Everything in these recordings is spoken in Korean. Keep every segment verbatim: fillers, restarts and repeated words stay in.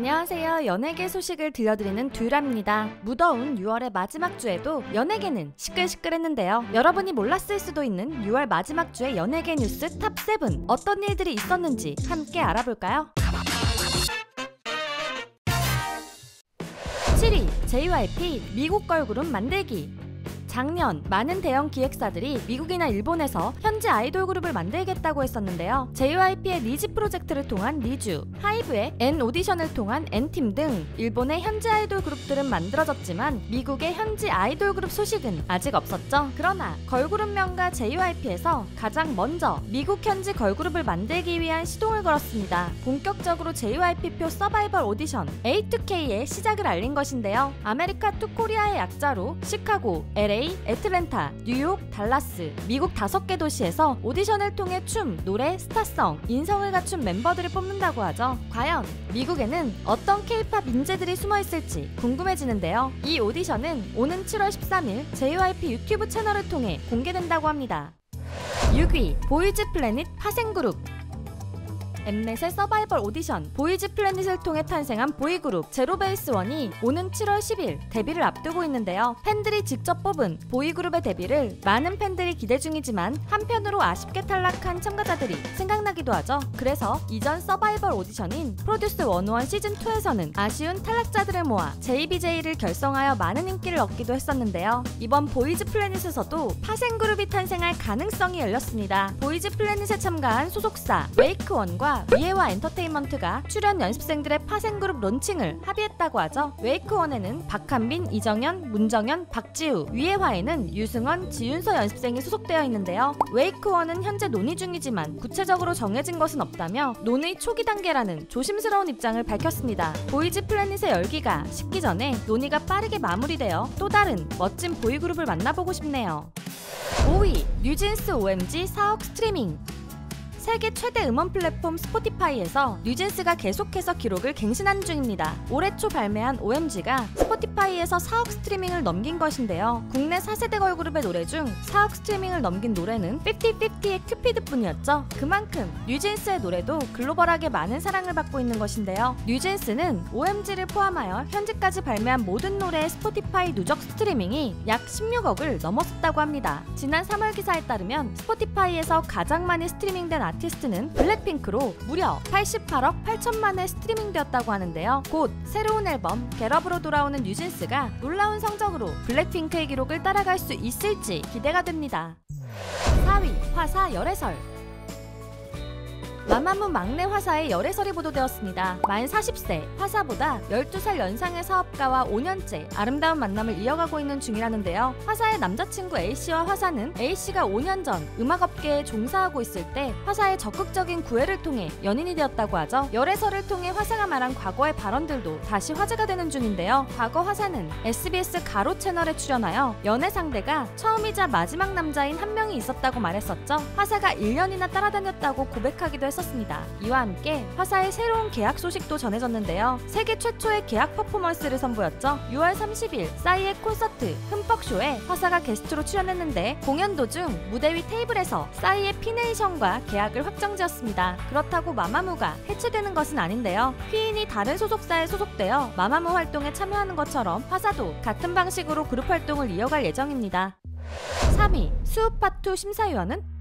안녕하세요. 연예계 소식을 들려드리는 듀람입니다. 무더운 유월의 마지막 주에도 연예계는 시끌시끌했는데요. 여러분이 몰랐을 수도 있는 유월 마지막 주의 연예계 뉴스 탑 세븐, 어떤 일들이 있었는지 함께 알아볼까요? 칠 위. 제이와이피 미국 걸그룹 만들기. 작년 많은 대형 기획사들이 미국이나 일본에서 현지 아이돌 그룹을 만들겠다고 했었는데요. 제이와이피의 니지 프로젝트를 통한 니쥬, 하이브의 N 오디션을 통한 N팀 등 일본의 현지 아이돌 그룹들은 만들어졌지만 미국의 현지 아이돌 그룹 소식은 아직 없었죠. 그러나 걸그룹명가 제이와이피에서 가장 먼저 미국 현지 걸그룹을 만들기 위한 시동을 걸었습니다. 본격적으로 제이와이피표 서바이벌 오디션 에이 투 케이의 시작을 알린 것인데요. 아메리카 투 코리아의 약자로 시카고, 엘에이, 애틀랜타, 뉴욕, 달라스, 미국 다섯 개 도시에서 오디션을 통해 춤, 노래, 스타성, 인성을 갖춘 멤버들을 뽑는다고 하죠. 과연 미국에는 어떤 케이팝 인재들이 숨어있을지 궁금해지는데요. 이 오디션은 오는 칠월 십삼일 제이와이피 유튜브 채널을 통해 공개된다고 합니다. 육 위. 보이즈 플래닛 파생그룹. 엠넷의 서바이벌 오디션 보이즈 플래닛을 통해 탄생한 보이그룹 제로베이스원이 오는 칠월 십일 데뷔를 앞두고 있는데요. 팬들이 직접 뽑은 보이그룹의 데뷔를 많은 팬들이 기대 중이지만 한편으로 아쉽게 탈락한 참가자들이 생각나기도 하죠. 그래서 이전 서바이벌 오디션인 프로듀스 백일 시즌이에서는 아쉬운 탈락자들을 모아 제이비제이를 결성하여 많은 인기를 얻기도 했었는데요. 이번 보이즈 플래닛에서도 파생그룹이 탄생할 가능성이 열렸습니다. 보이즈 플래닛에 참가한 소속사 웨이크원과 위에와 엔터테인먼트가 출연 연습생들의 파생그룹 론칭을 합의했다고 하죠. 웨이크원에는 박한빈, 이정현, 문정현, 박지우, 위에화에는 유승원, 지윤서 연습생이 소속되어 있는데요. 웨이크원은 현재 논의 중이지만 구체적으로 정해진 것은 없다며 논의 초기 단계라는 조심스러운 입장을 밝혔습니다. 보이즈 플래닛의 열기가 식기 전에 논의가 빠르게 마무리되어 또 다른 멋진 보이그룹을 만나보고 싶네요. 오 위. 뉴진스 오엠지 사억 스트리밍. 세계 최대 음원 플랫폼 스포티파이에서 뉴진스가 계속해서 기록을 갱신하는 중입니다. 올해 초 발매한 오엠지가 스포티파이에서 사억 스트리밍을 넘긴 것인데요. 국내 사 세대 걸그룹의 노래 중 사억 스트리밍을 넘긴 노래는 피프티 피프티의 큐피드뿐이었죠. 그만큼 뉴진스의 노래도 글로벌하게 많은 사랑을 받고 있는 것인데요. 뉴진스는 오엠지를 포함하여 현재까지 발매한 모든 노래의 스포티파이 누적 스트리밍이 약 십육억을 넘었다고 합니다. 지난 삼월 기사에 따르면 스포티파이에서 가장 많이 스트리밍된 아티스트 아티스트는 블랙핑크로 무려 팔십팔억 팔천만 회 스트리밍되었다고 하는데요. 곧 새로운 앨범 겟업으로 돌아오는 뉴진스가 놀라운 성적으로 블랙핑크의 기록을 따라갈 수 있을지 기대가 됩니다. 사 위. 화사 열애설. 마마무 막내 화사의 열애설이 보도되었습니다. 만 사십 세 화사보다 열두 살 연상의 사업가와 오 년째 아름다운 만남을 이어가고 있는 중이라는데요. 화사의 남자친구 A씨와 화사는 A씨가 오 년 전 음악업계에 종사하고 있을 때 화사의 적극적인 구애를 통해 연인이 되었다고 하죠. 열애설을 통해 화사가 말한 과거의 발언들도 다시 화제가 되는 중인데요. 과거 화사는 에스비에스 가로 채널에 출연하여 연애 상대가 처음이자 마지막 남자인 한 명이 있었다고 말했었죠. 화사가 일 년이나 따라다녔다고 고백하기도 했었습니다. 습니다 이와 함께 화사의 새로운 계약 소식도 전해졌는데요. 세계 최초의 계약 퍼포먼스를 선보였죠. 유월 삼십일 싸이의 콘서트 흠뻑쇼에 화사가 게스트로 출연했는데 공연 도중 무대 위 테이블에서 싸이의 피네이션과 계약을 확정지었습니다. 그렇다고 마마무가 해체되는 것은 아닌데요. 휘인이 다른 소속사에 소속되어 마마무 활동에 참여하는 것처럼 화사도 같은 방식으로 그룹 활동을 이어갈 예정입니다. 삼 위. 수우파투 심사위원은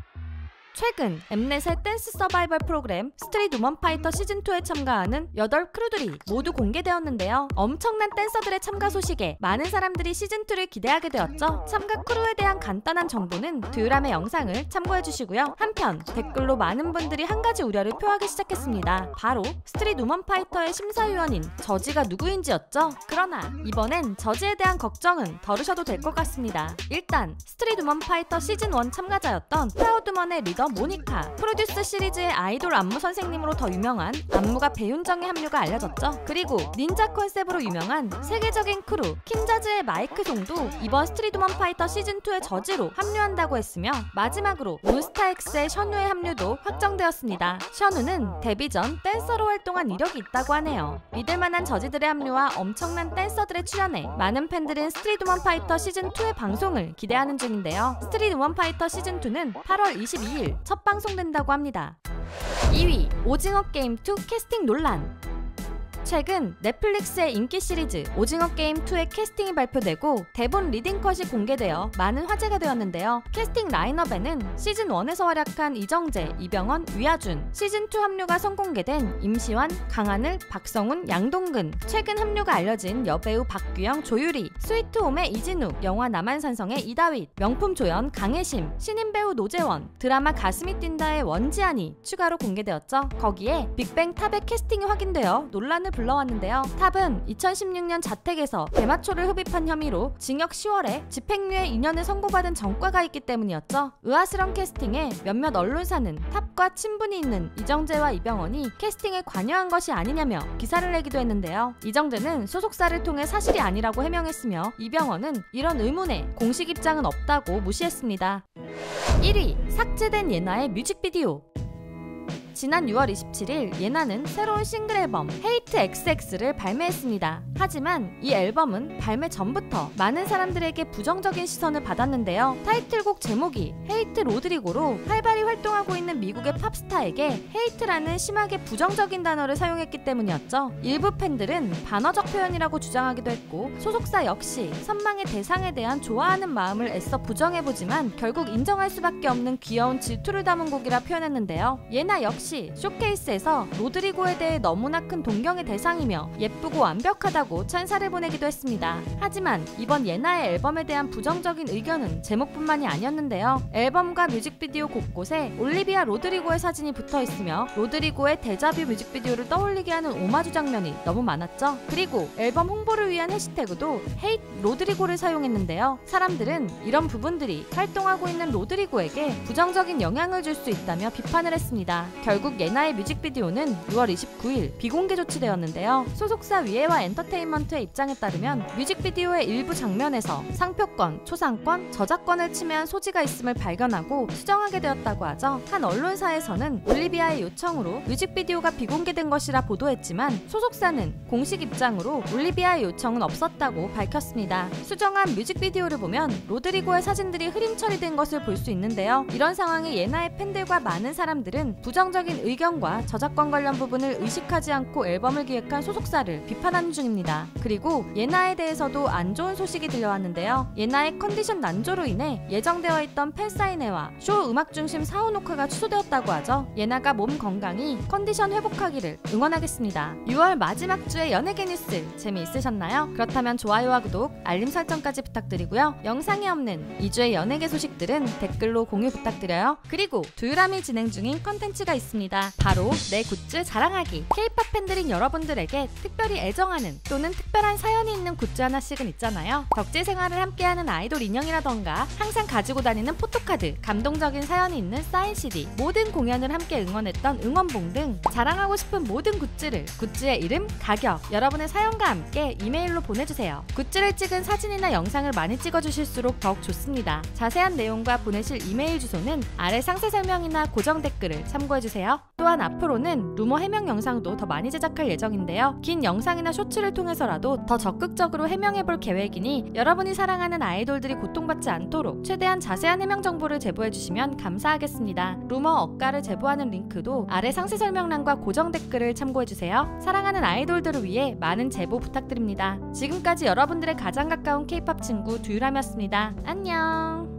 최근 엠넷의 댄스 서바이벌 프로그램 스트릿 우먼 파이터 시즌이에 참가하는 여덟 크루들이 모두 공개되었는데요. 엄청난 댄서들의 참가 소식에 많은 사람들이 시즌이를 기대하게 되었죠. 참가 크루에 대한 간단한 정보는 듀람의 영상을 참고해주시고요. 한편 댓글로 많은 분들이 한 가지 우려를 표하기 시작했습니다. 바로 스트릿 우먼 파이터의 심사위원인 저지가 누구인지였죠. 그러나 이번엔 저지에 대한 걱정은 덜으셔도 될 것 같습니다. 일단 스트릿 우먼 파이터 시즌 일 참가자였던 프라우드먼의 리더 모니카, 프로듀스 시리즈의 아이돌 안무 선생님으로 더 유명한 안무가 배윤정의 합류가 알려졌죠. 그리고 닌자 컨셉으로 유명한 세계적인 크루 킨자즈의 마이크 송도 이번 스트릿 우먼 파이터 시즌이의 저지로 합류한다고 했으며 마지막으로 몬스타엑스의 션우의 합류도 확정되었습니다. 션우는 데뷔 전 댄서로 활동한 이력이 있다고 하네요. 믿을만한 저지들의 합류와 엄청난 댄서들의 출연에 많은 팬들은 스트릿 우먼 파이터 시즌이의 방송을 기대하는 중인데요. 스트릿 우먼 파이터 시즌이는 팔월 이십이일 첫 방송된다고 합니다. 이 위. 오징어 게임 투 캐스팅 논란. 최근 넷플릭스의 인기 시리즈 오징어 게임 투의 캐스팅이 발표되고 대본 리딩컷이 공개되어 많은 화제가 되었는데요. 캐스팅 라인업에는 시즌 원에서 활약한 이정재, 이병헌, 위아준, 시즌 투 합류가 선공개된 임시완, 강하늘, 박성훈, 양동근, 최근 합류가 알려진 여배우 박규영, 조유리, 스위트홈의 이진욱, 영화 남한산성의 이다윗, 명품 조연 강혜심, 신인 배우 노재원, 드라마 가슴이 뛴다의 원지안이 추가로 공개되었죠. 거기에 빅뱅 탑의 캐스팅이 확인되어 논란을 불러왔는데요. 탑은 이천십육 년 자택에서 대마초를 흡입한 혐의로 징역 시월에 집행유예 이 년을 선고받은 전과가 있기 때문이었죠. 의아스러운 캐스팅에 몇몇 언론사는 탑과 친분이 있는 이정재와 이병헌이 캐스팅에 관여한 것이 아니냐며 기사를 내기도 했는데요. 이정재는 소속사를 통해 사실이 아니라고 해명했으며 이병헌은 이런 의문에 공식 입장은 없다고 무시했습니다. 일 위 삭제된 예나의 뮤직비디오. 지난 유월 이십칠일 예나는 새로운 싱글 앨범 헤이트 엑스엑스를 발매했습니다. 하지만 이 앨범은 발매 전부터 많은 사람들에게 부정적인 시선을 받았는데요. 타이틀곡 제목이 헤이트 로드리고로 활발히 활동하고 있는 미국의 팝스타에게 헤이트라는 심하게 부정적인 단어를 사용했기 때문이었죠. 일부 팬들은 반어적 표현이라고 주장하기도 했고 소속사 역시 선망의 대상에 대한 좋아하는 마음을 애써 부정해보지만 결국 인정할 수밖에 없는 귀여운 질투를 담은 곡이라 표현했는데요. 예나 역시 쇼케이스에서 로드리고에 대해 너무나 큰 동경의 대상이며 예쁘고 완벽하다고 찬사를 보내기도 했습니다. 하지만 이번 예나의 앨범에 대한 부정적인 의견은 제목뿐만이 아니었는데요. 앨범과 뮤직비디오 곳곳에 올리비아 로드리고의 사진이 붙어있으며 로드리고의 데자뷰 뮤직비디오를 떠올리게 하는 오마주 장면이 너무 많았죠. 그리고 앨범 홍보를 위한 해시태그도 헤이트 로드리고를 사용했는데요. 사람들은 이런 부분들이 활동하고 있는 로드리고에게 부정적인 영향을 줄 수 있다며 비판을 했습니다. 결국 예나의 뮤직비디오는 유월 이십구일 비공개 조치되었는데요. 소속사 위에와 엔터테인먼트의 입장에 따르면 뮤직비디오의 일부 장면에서 상표권, 초상권, 저작권을 침해한 소지가 있음을 발견하고 수정하게 되었다고 하죠. 한 언론사에서는 올리비아의 요청으로 뮤직비디오가 비공개된 것이라 보도했지만 소속사는 공식 입장으로 올리비아의 요청은 없었다고 밝혔습니다. 수정한 뮤직비디오를 보면 로드리고의 사진들이 흐림 처리된 것을 볼 수 있는데요. 이런 상황에 예나의 팬들과 많은 사람들은 부정적인 의견과 저작권 관련 부분을 의식하지 않고 앨범을 기획한 소속사를 비판하는 중입니다. 그리고 예나에 대해서도 안 좋은 소식이 들려왔는데요. 예나의 컨디션 난조로 인해 예정되어 있던 팬사인회와 쇼 음악 중심 사후 녹화가 취소되었다고 하죠. 예나가 몸 건강히 컨디션 회복하기를 응원하겠습니다. 유월 마지막 주의 연예계 뉴스 재미있으셨나요? 그렇다면 좋아요와 구독, 알림 설정까지 부탁드리고요. 영상이 없는 이 주의 연예계 소식들은 댓글로 공유 부탁드려요. 그리고 두유람이 진행 중인 컨텐츠가 있습니다. 바로 내 굿즈 자랑하기. 케이팝 팬들인 여러분들에게 특별히 애정하는 또는 특별한 사연이 있는 굿즈 하나씩은 있잖아요. 덕질 생활을 함께하는 아이돌 인형이라던가 항상 가지고 다니는 포토카드, 감동적인 사연이 있는 사인 씨디, 모든 공연을 함께 응원했던 응원봉 등 자랑하고 싶은 모든 굿즈를 굿즈의 이름, 가격, 여러분의 사연과 함께 이메일로 보내주세요. 굿즈를 찍은 사진이나 영상을 많이 찍어주실수록 더욱 좋습니다. 자세한 내용과 보내실 이메일 주소는 아래 상세 설명이나 고정 댓글을 참고해주세요. 또한 앞으로는 루머 해명 영상도 더 많이 제작할 예정인데요. 긴 영상이나 쇼츠를 통해서라도 더 적극적으로 해명해볼 계획이니 여러분이 사랑하는 아이돌들이 고통받지 않도록 최대한 자세한 해명 정보를 제보해주시면 감사하겠습니다. 루머 억가를 제보하는 링크도 아래 상세 설명란과 고정 댓글을 참고해주세요. 사랑하는 아이돌들을 위해 많은 제보 부탁드립니다. 지금까지 여러분들의 가장 가까운 케이팝 친구 두유람이었습니다. 안녕.